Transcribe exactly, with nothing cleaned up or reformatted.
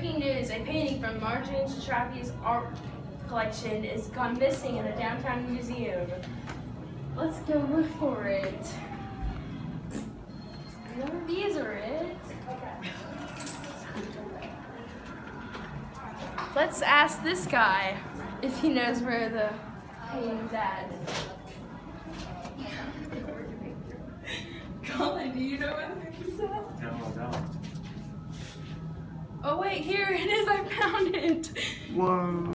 Breaking news, a painting from Martin Chatrapi's art collection is gone missing in the downtown museum. Let's go look for it. None of these are it. Let's ask this guy if he knows where the painting's at. Colin, do you know where the picture's at? No, I don't. Oh wait, here it is, I found it. Whoa.